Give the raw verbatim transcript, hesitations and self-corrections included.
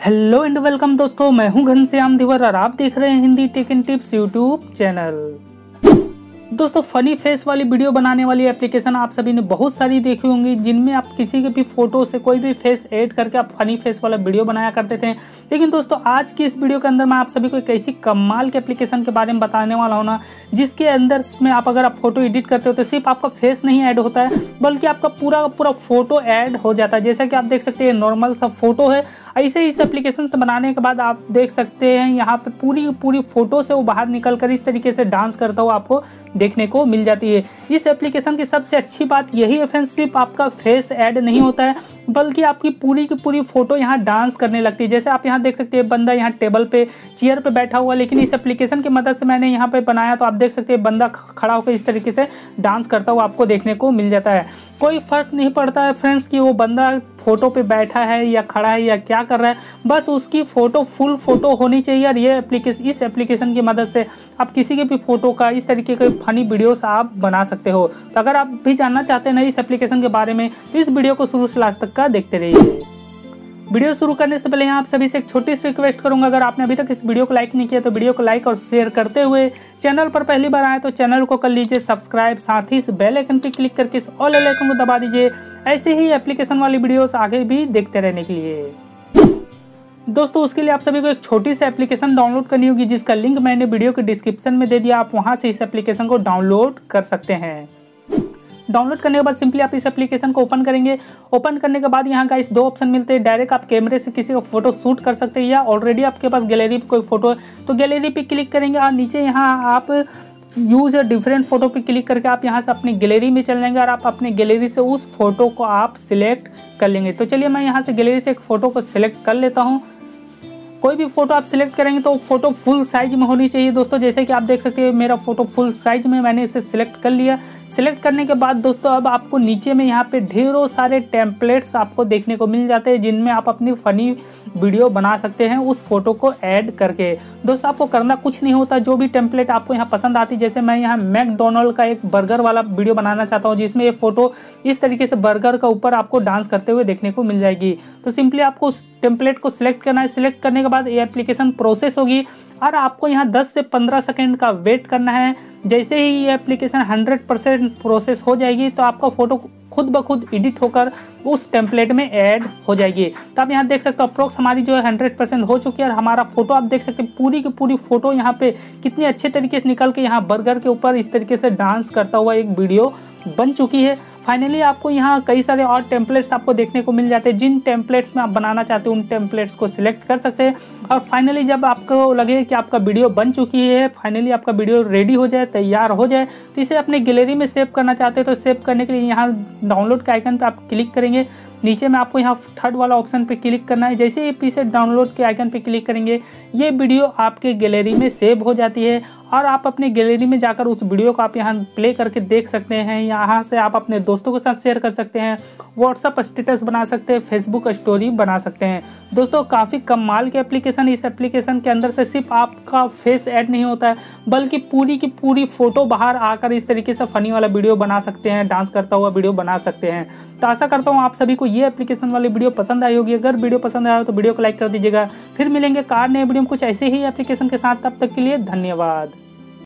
Hello and welcome दोस्तों, मैं हूं घनश्याम धीवर और आप देख रहे हैं Hindi tech and tips YouTube channel. दोस्तों, फनी फेस वाली वीडियो बनाने वाली एप्लीकेशन आप सभी ने बहुत सारी देखी होंगी, जिनमें आप किसी के भी फोटो से कोई भी फेस ऐड करके आप फनी फेस वाला वीडियो बनाया करते थे। लेकिन दोस्तों, आज की इस वीडियो के अंदर मैं आप सभी को एक ऐसी कमाल की एप्लीकेशन के बारे में बताने वाला हूं ना, जिसके अंदर में आप अगर आप फोटो एडिट करते हो तो सिर्फ आपका फेस नहीं ऐड होता है, बल्कि आपका पूरा पूरा फोटो ऐड हो जाता है। जैसा कि आप देख सकते हैं, नॉर्मल सा फोटो है। ऐसे ही इस एप्लीकेशन से बनाने के बाद आप देख सकते हैं यहाँ पे पूरी पूरी फोटो से वो बाहर निकल कर इस तरीके से डांस करता हुआ आपको देखने को मिल जाती है। इस एप्लीकेशन की सबसे अच्छी बात यही है फ्रेंड्स, सिर्फ आपका फेस ऐड नहीं होता है, बल्कि आपकी पूरी की पूरी फोटो यहाँ डांस करने लगती है। जैसे आप यहाँ देख सकते हैं, बंदा यहाँ टेबल पे चेयर पे बैठा हुआ, लेकिन इस एप्लीकेशन की मदद से मैंने यहाँ पे बनाया तो आप देख सकते हैं बंदा खड़ा होकर इस तरीके से डांस करता हुआ आपको देखने को मिल जाता है। कोई फर्क नहीं पड़ता है फ्रेंड्स कि वो बंदा फोटो पे बैठा है या खड़ा है या क्या कर रहा है, बस उसकी फोटो फुल फोटो होनी चाहिए। और ये एप्लीकेशन इस एप्लीकेशन की मदद से आप किसी के भी फोटो का इस तरीके के फनी वीडियोस आप बना सकते हो। तो अगर आप भी जानना चाहते हैं ना इस एप्लीकेशन के बारे में, तो इस वीडियो को शुरू से लास्ट तक का देखते रहिए। वीडियो शुरू करने से पहले यहाँ आप सभी से एक छोटी सी रिक्वेस्ट करूंगा, अगर आपने अभी तक इस वीडियो को लाइक नहीं किया तो वीडियो को लाइक और शेयर करते हुए, चैनल पर पहली बार आए तो चैनल को कर लीजिए सब्सक्राइब, साथ ही इस बेल आइकन पर क्लिक करके इस ऑल आइकन को दबा दीजिए, ऐसे ही एप्लीकेशन वाली वीडियोस आगे भी देखते रहने के लिए। दोस्तों, उसके लिए आप सभी को एक छोटी सी एप्लीकेशन डाउनलोड करनी होगी, जिसका लिंक मैंने वीडियो के डिस्क्रिप्शन में दे दिया। आप वहां से इस एप्लीकेशन को डाउनलोड कर सकते हैं। डाउनलोड करने के बाद सिंपली आप इस एप्लीकेशन को ओपन करेंगे। ओपन करने के बाद यहाँ का इस दो ऑप्शन मिलते हैं। डायरेक्ट आप कैमरे से किसी का फोटो शूट कर सकते हैं, या ऑलरेडी आपके पास गैलरी पे कोई फोटो है तो गैलरी पे क्लिक करेंगे, और नीचे यहाँ आप यूज या डिफरेंट फोटो पे क्लिक करके आप यहाँ से अपनी गैलरी में चल जाएंगे और आप अपने गैलरी से उस फोटो को आप सिलेक्ट कर लेंगे। तो चलिए मैं यहाँ से गैलरी से एक फोटो को सिलेक्ट कर लेता हूँ। कोई भी फोटो आप सिलेक्ट करेंगे तो फोटो फुल साइज में होनी चाहिए दोस्तों। जैसे कि आप देख सकते हैं मेरा फोटो फुल साइज में, मैंने इसे सिलेक्ट कर लिया। सिलेक्ट करने के बाद दोस्तों अब आपको नीचे में यहाँ पे ढेरों सारे टेम्पलेट्स आपको देखने को मिल जाते हैं, जिनमें आप अपनी फनी वीडियो बना सकते हैं उस फोटो को ऐड करके। दोस्तों, आपको करना कुछ नहीं होता, जो भी टेम्पलेट आपको यहाँ पसंद आती, जैसे मैं यहाँ मैकडोनल्ड का एक बर्गर वाला वीडियो बनाना चाहता हूँ, जिसमें ये फोटो इस तरीके से बर्गर का ऊपर आपको डांस करते हुए देखने को मिल जाएगी। तो सिंपली आपको उस टेम्पलेट को सिलेक्ट करना है। सिलेक्ट करने के बाद ये एप्लीकेशन प्रोसेस होगी और आपको यहाँ दस से पंद्रह सेकंड का वेट करना है। जैसे ही ये एप्लीकेशन हंड्रेड परसेंट प्रोसेस हो जाएगी तो आपका फोटो खुद ब खुद एडिट होकर उस टेम्पलेट में ऐड हो जाएगी। तो आप यहाँ देख सकते हो अप्रोक्स हमारी जो है हंड्रेड परसेंट हो चुकी है, और हमारा फोटो आप देख सकते हैं पूरी की पूरी फोटो यहाँ पे कितनी अच्छे तरीके से निकल के यहाँ बर्गर के ऊपर इस तरीके से डांस करता हुआ एक वीडियो बन चुकी है। फाइनली आपको यहाँ कई सारे और टेम्पलेट्स आपको देखने को मिल जाते हैं। जिन टेम्पलेट्स में आप बनाना चाहते हो उन टेम्पलेट्स को सिलेक्ट कर सकते हैं। और फाइनली जब आपको लगे कि आपका वीडियो बन चुकी है, फाइनली आपका वीडियो रेडी हो जाए, तैयार हो जाए, तो इसे अपने गैलरी में सेव करना चाहते हैं तो सेव करने के लिए यहाँ डाउनलोड के आइकन पर आप क्लिक करेंगे। नीचे में आपको यहाँ थर्ड वाला ऑप्शन पे क्लिक करना है। जैसे ही पीछे डाउनलोड के आइकन पे क्लिक करेंगे, ये वीडियो आपके गैलरी में सेव हो जाती है, और आप अपने गैलरी में जाकर उस वीडियो को आप यहाँ प्ले करके देख सकते हैं। यहाँ से आप अपने दोस्तों के साथ शेयर कर सकते हैं, व्हाट्सअप स्टेटस बना सकते हैं, फेसबुक स्टोरी बना सकते हैं। दोस्तों, काफ़ी कमाल की एप्लीकेशन। इस एप्लीकेशन के अंदर से सिर्फ आपका फेस ऐड नहीं होता है, बल्कि पूरी की पूरी फोटो बाहर आकर इस तरीके से फनी वाला वीडियो बना सकते हैं, डांस करता हुआ वीडियो बना सकते हैं। तो आशा करता हूँ आप सभी को ये एप्लीकेशन वाली वीडियो पसंद आई होगी। अगर वीडियो पसंद आया हो तो वीडियो को लाइक कर दीजिएगा। फिर मिलेंगे कार नए वीडियो में कुछ ऐसे ही एप्लीकेशन के साथ, तब तक के लिए धन्यवाद।